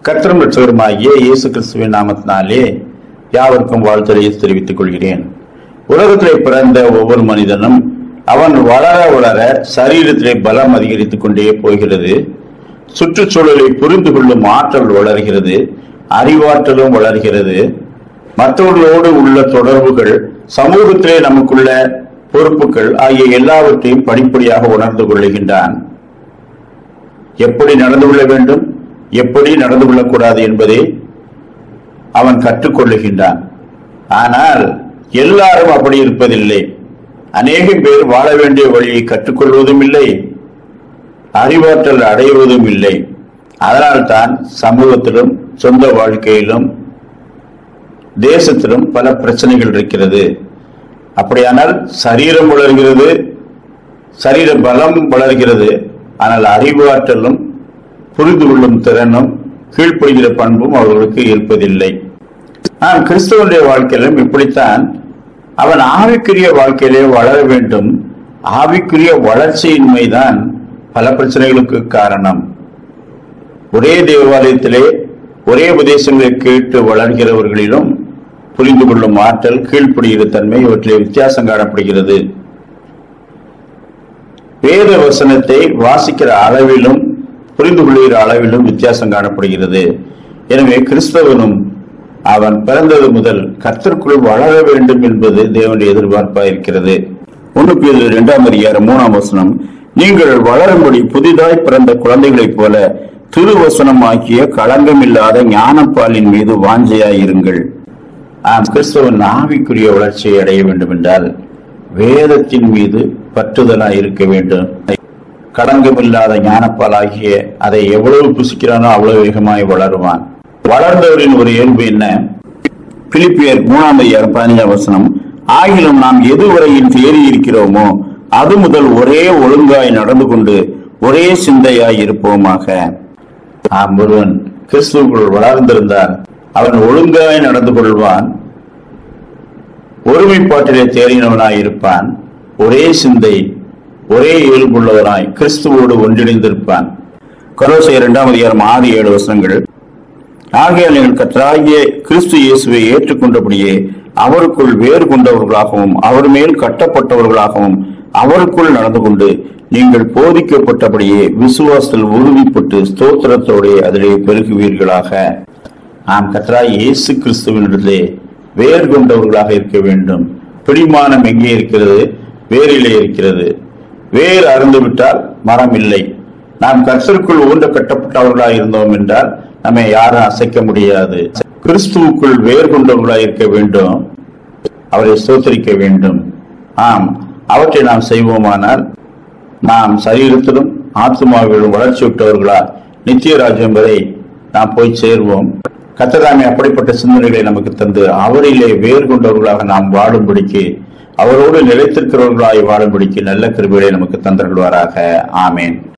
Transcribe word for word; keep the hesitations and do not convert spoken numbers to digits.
கர்த்தரும் இரட்சகருமாகிய இயேசு கிறிஸ்துவின் நாமத்தினாலே யாவருக்கும் வாழ்த்துக்களை தெரிவித்துக் கொள்கிறேன். உலகத்திலே பிறந்த ஒவ்வொரு மனிதனும் அவன் வளர வளர சரீரத்திலே பலம் அதிகரித்துக் கொண்டே போகிறது. சுற்றுச்சூழலை புரிந்து கொள்ளும் ஆற்றல் வளர்கிறது, அறிவாற்றலும் வளர்கிறது. மற்றவர்களோடு உள்ள தொடர்புகள், சமூகத்திலே நமக்குள்ள பொறுப்புகள் ஆகிய எல்லாவற்றையும் படிப்படியாக உணர்ந்து கொள்ளுகின்றான். எப்படி நடந்து கொள்ள வேண்டும், எப்படி நடந்து கொள்ளக்கூடாது என்பதை அவன் கற்றுக்கொள்ளுகின்றான். ஆனால் எல்லாரும் அப்படி இருப்பதில்லை. அநேகம் பேர் வாழ வேண்டிய வழியை கற்றுக்கொள்வதும் இல்லை, அறிவாற்றல் அடைவதும் இல்லை. அதனால்தான் சமூகத்திலும் சொந்த வாழ்க்கையிலும் தேசத்திலும் பல பிரச்சனைகள் இருக்கிறது. அப்படியானால் சரீரம் வளர்கிறது, சரீர பலம் வளர்கிறது, ஆனால் அறிவாற்றலும் புரிந்து கொள்ளும் திறனும் கீழ்ப்படுகிற பண்பும் அவர்களுக்கு இருப்பதில்லை. நாம் கிறிஸ்தவனுடைய வாழ்க்கையிலும் இப்படித்தான். அவன் ஆவிக்குரிய வாழ்க்கையிலே வளர வேண்டும். ஆவிக்குரிய வளர்ச்சியின்மைதான் பல பிரச்சனைகளுக்கு காரணம். ஒரே தேவாலயத்திலே ஒரே உபதேசங்களை கேட்டு வளர்கிறவர்களிலும் புரிந்து கொள்ளும் ஆற்றல், கீழ்ப்படுகிற தன்மை இவற்றிலே வித்தியாசம் காணப்படுகிறது. வேத வசனத்தை வாசிக்கிற அளவிலும் புரிந்து கொள்கிற அளவிலும் வித்தியாசம் காணப்படுகிறது. எனவே கிறிஸ்தவனும் அவன் பிறந்தது முதல் கர்த்தருக்குள் வளர வேண்டும் என்பது தேவனுடைய எதிர்பார்ப்பாக இருக்கிறது. ஒன்று பேதுரு இரண்டாம் அதிகாரம் மூணாம் வசனம், நீங்கள் வளரும்படி புதிதாய் பிறந்த குழந்தைகளைப் போல திருவசனமாக்கிய களங்கமில்லாத ஞானப்பாலின் மீது வாஞ்சையாயிருங்கள். ஆம், கிறிஸ்தவன் ஆவிக்குரிய வளர்ச்சியை அடைய வேண்டும் என்றால் வேதத்தின் மீது பற்றுதலாய் இருக்க வேண்டும். களங்கமில்லாத ஞானப்பாலாகிய அதை எவ்வளவு புசிக்கிறானோ அவ்வளவு வேகமாய் வளருவான். வளர்ந்தவரின் ஒரு இயல்பு என்ன? பிலிப்பியர் மூணாம் அதிகாரம் பதினஞ்சாம் வசனம், ஆகிலும் நாம் எதுவரையில் தேறி இருக்கிறோமோ அது முதல் ஒரே ஒழுங்காய் நடந்து கொண்டு ஒரே சிந்தையாய் இருப்போமாக. ஆம், ஒருவன் கிறிஸ்துவுக்குள் வளர்ந்திருந்தால் அவன் ஒழுங்காய் நடந்து கொள்வான், ஒருமைப்பாட்டிலே தேறினவனாய் இருப்பான், ஒரே சிந்தை ஒரே இயல்புள்ளவனாய் கிறிஸ்துவோடு ஒன்றிணைந்திருப்பான். கொலோசையர் இரண்டாம் அதிகாரம் ஆறு ஏழு வசனங்கள், ஆகையால் நீங்கள் கர்த்தராகிய கிறிஸ்து இயேசுவை ஏற்றுக்கொண்டபடியே அவருக்குள் வேறு கொண்டவர்களாகவும் அவர் மேல் கட்டப்பட்டவர்களாகவும் அவருக்குள் நடந்து கொண்டு நீங்கள் போதிக்கப்பட்டபடியே விசுவாசத்தில் உறுதிப்பட்டு ஸ்தோத்திரத்தோடு அதிலே பெருகுவீர்களாக. நாம் கர்த்தராகிய இயேசு கிறிஸ்துவினிடத்திலே வேறு கொண்டவர்களாக இருக்க வேண்டும். பிடிமானம் எங்கே இருக்கிறது? வேரிலே இருக்கிறது. வேர் அறுந்து விட்டால் மரம் இல்லை. நாம் கர்த்தருக்குள் ஊன்ற கட்டப்பட்டவர்களாக இருந்தோம் என்றால் நம்மை யாரும் அசைக்க முடியாது. கிறிஸ்துவுக்குள் வேர் கொண்டவர்களாக இருக்க வேண்டும், அவரை ஸ்தோத்திரிக்க வேண்டும். ஆம், அவற்றை நாம் செய்வோமானால் நாம் சரீரத்திலும் ஆத்மாவிலும் வளர்ச்சி விட்டவர்களா நித்திய ராஜ்யம் வரை நாம் போய் சேர்வோம். கர்த்தர் அப்படிப்பட்ட சிந்தனைகளை நமக்கு தந்து அவரிலே வேர் கொண்டவர்களாக நாம் வாழும்படிக்கு, அவரோடு நிலைத்திருக்கிறவர்களாய் வாழும்படிக்கு நல்ல கிருபைகளை நமக்கு தந்தருள்வாராக. ஆமேன்.